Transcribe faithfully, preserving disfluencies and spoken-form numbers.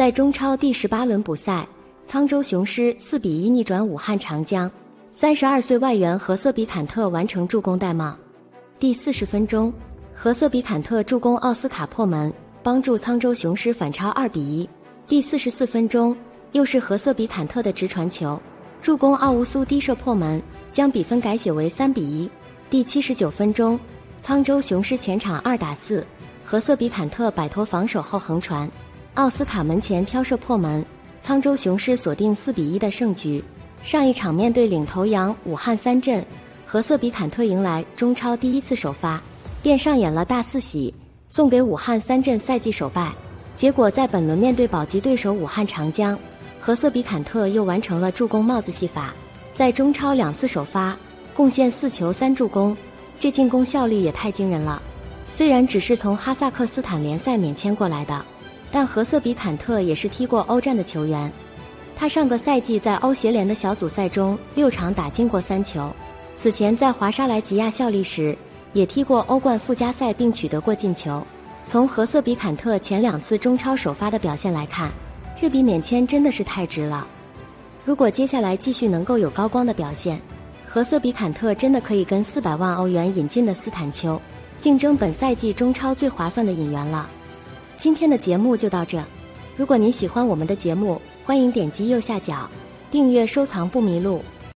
在中超第十八轮补赛，沧州雄狮四比一逆转武汉长江，三十二岁外援何瑟比坎特完成助攻戴帽。第四十分钟，何瑟比坎特助攻奥斯卡破门，帮助沧州雄狮反超二比一。第四十四分钟，又是何瑟比坎特的直传球，助攻奥乌苏低射破门，将比分改写为三比一。第七十九分钟，沧州雄狮前场二打四，何瑟比坎特摆脱防守后横传，奥斯卡门前挑射破门，沧州雄狮锁定四比一的胜局。上一场面对领头羊武汉三镇，何瑟比坎特迎来中超第一次首发，便上演了大四喜，送给武汉三镇赛季首败。结果在本轮面对保级对手武汉长江，何瑟比坎特又完成了助攻帽子戏法，在中超两次首发，贡献四球三助攻，这进攻效率也太惊人了。虽然只是从哈萨克斯坦联赛免签过来的，但何瑟比坎特也是踢过欧战的球员。他上个赛季在欧协联的小组赛中六场打进过三球，此前在华沙莱吉亚效力时也踢过欧冠附加赛并取得过进球。从何瑟比坎特前两次中超首发的表现来看，这笔免签真的是太值了。如果接下来继续能够有高光的表现，何瑟比坎特真的可以跟四百万欧元引进的斯坦丘竞争本赛季中超最划算的引援了。今天的节目就到这，如果您喜欢我们的节目，欢迎点击右下角订阅收藏不迷路。